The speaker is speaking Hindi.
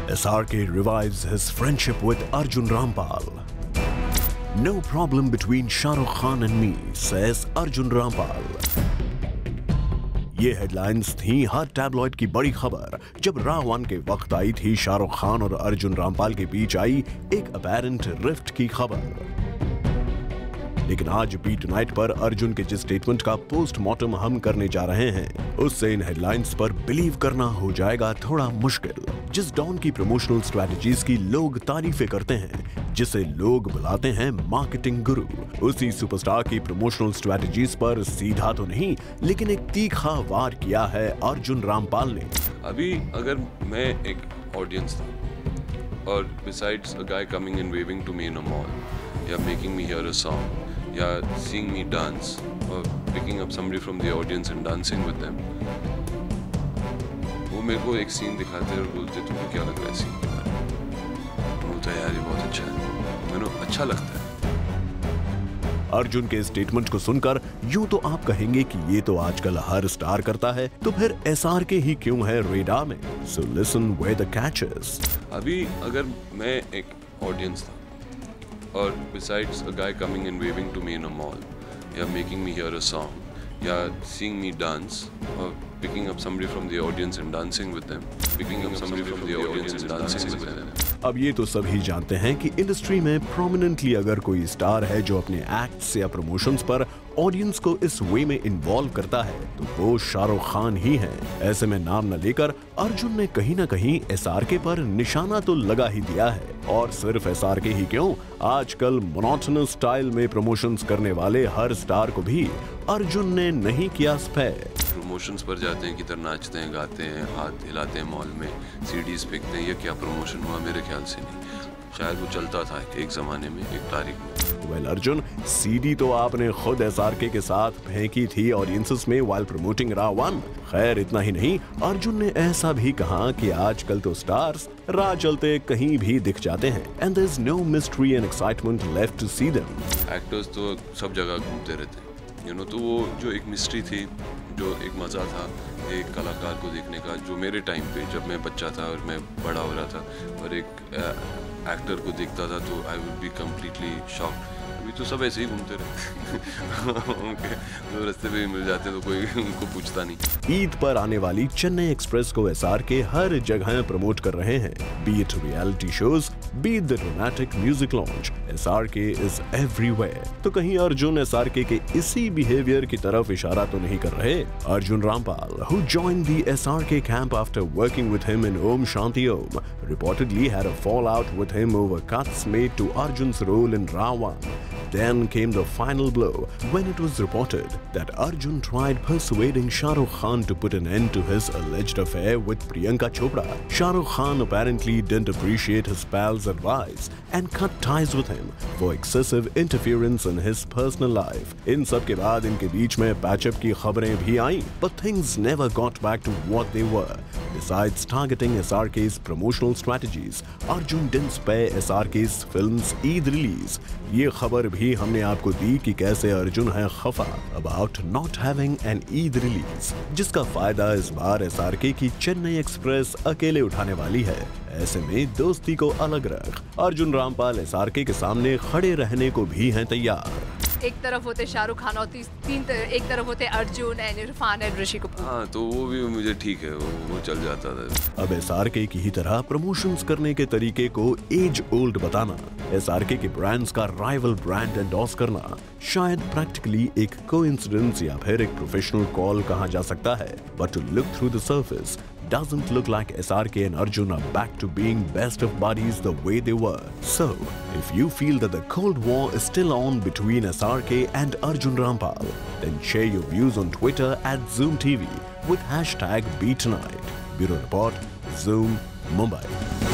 SRK revives his friendship with Arjun Rampal. No problem between Shah Rukh Khan and me, says Arjun Rampal. ये हेडलाइंस थी हर टैबलॉइड की बड़ी खबर जब राव 1 के वक्त आई थी शाहरुख खान और अर्जुन रामपाल के बीच आई एक अपैरेंट रिफ्ट की खबर। लेकिन आज बी टुनाइट पर अर्जुन के जिस स्टेटमेंट का पोस्टमार्टम हम करने जा रहे हैं उससे इन हेडलाइंस पर बिलीव करना हो जाएगा थोड़ा मुश्किल। जिस डॉन की प्रमोशनल स्ट्रैटेजीज की लोग तारीफें करते हैं, जिसे लोग बुलाते हैं मार्केटिंग गुरु, उसी सुपरस्टार की प्रमोशनल स्ट्रैटेजीज पर सीधा तो नहीं लेकिन एक तीखा वार किया है अर्जुन रामपाल ने। अभी अगर मैं एक ऑडियंस था और besides a guy coming and waving to me in a mall या making me hear a song या seeing me dance or picking up somebody from the audience and dancing with them, वो मेरे को एक सीन दिखाते और बोलते तुम्हें क्या लग रहा है सीन के बारे में? बोलता है यार ये बहुत अच्छा है, मैंने अच्छा लगता है। अर्जुन के स्टेटमेंट को सुनकर यूं तो आप कहेंगे कि ये तो आजकल हर स्टार करता है, तो फिर SRK ही क्यों है रेडार में? So listen where the catch is. अभी अगर मैं एक ऑडियंस था और besides a guy coming and waving to me in a mall या making me hear a song या seeing me dance or picking up somebody from the audience and dancing with them, अब ये तो सभी जानते हैं कि इंडस्ट्री में प्रोमिनेंटली अगर कोई स्टार है जो अपने एक्ट्स या प्रमोशंस पर ऑडियंस को इस वे में इन्वॉल्व करता है तो वो शाहरुख खान ही है। ऐसे में नाम न लेकर अर्जुन ने कहीं ना कहीं SRK पर निशाना तो लगा ही दिया है। और सिर्फ SRK ही क्यों, आजकल मोनोटोनस स्टाइल में प्रमोशंस करने वाले हर स्टार को भी अर्जुन ने नहीं किया स्पेयर। प्रमोशंस पर जाते हैं, किधर नाचते हैं, गाते हैं, हाथ हिलाते हैं, मॉल में सीडीज फेंकते हैं। ये क्या प्रमोशन हुआ? मेरे ख्याल से नहीं, शायद वो चलता था एक जमाने में, एक तारीख में। वेल अर्जुन, सीडी तो आपने खुद SRK के साथ फेंकी थी ऑडियंसेस में व्हाइल प्रमोटिंग राव 1। खैर इतना ही नहीं, अर्जुन ने ऐसा भी कहा कि आजकल तो स्टार्स राह चलते कहीं भी दिख जाते हैं and there is no mystery and excitement left to see them. Actors तो सब जगह घूमते रहते हैं, तो वो जो एक मिस्ट्री थी, जो एक मज़ा था एक कलाकार को देखने का, जो मेरे टाइम पे जब मैं बच्चा था और मैं बड़ा हो रहा था और एक एक्टर को देखता था तो I would be completely shocked. अभी तो सब ऐसे ही घूमते रहते उनके तो रास्ते पे भी मिल जाते तो कोई उनको पूछता नहीं। ईद पर आने वाली चेन्नई एक्सप्रेस को SRK हर जगह प्रमोट कर रहे हैं, be it reality shows, be it the dramatic music launch, SRK is everywhere. तो कहीं अर्जुन SRK के इसी बिहेवियर की तरफ इशारा तो नहीं कर रहे? Arjun Rampal, who joined the SRK camp after working with him in Om Shanti Om, reportedly had a fallout with him over cuts made to Arjun's role in Rav 1. Then came the final blow when it was reported that Arjun tried persuading Shah Rukh Khan to put an end to his alleged affair with Priyanka Chopra. Shah Rukh Khan apparently didn't appreciate his pal's advice and cut ties with him for excessive interference in his personal life. इन सब के बाद इनके बीच में पैचअप की खबरें भी आईं, but things never got back to what they were. Besides targeting SRK's promotional strategies, Arjun didn't spare SRK's film's Eid release. ये खबर भी हमने आपको दी कि कैसे अर्जुन है खफा about not having an Eid release, जिसका फायदा इस बार SRK की चेन्नई एक्सप्रेस अकेले उठाने वाली है। ऐसे में दोस्ती को अलग रख अर्जुन रामपाल SRK के सामने खड़े रहने को भी हैं तैयार। एक तरफ होते शाहरुख खान और एक तरफ होते अर्जुन एंड इरफान एंड ऋषि कपूर। हाँ तो वो भी मुझे ठीक है, वो चल जाता था। अब SRK की ही तरह प्रमोशंस करने के तरीके को एज ओल्ड बताना, SRK के ब्रांड्स का राइवल ब्रांड एंडोर्स करना शायद प्रैक्टिकली एक कोइंसिडेंस या फिर एक प्रोफेशनल कॉल कहा जा सकता है, but to look through the surface doesn't look like SRK and Arjun are back to being best of buddies the way they were. So, if you feel that the Cold War is still on between SRK and Arjun Rampal, then share your views on Twitter @ZoomTV with #BeTonight. Bureau Report, Zoom, Mumbai.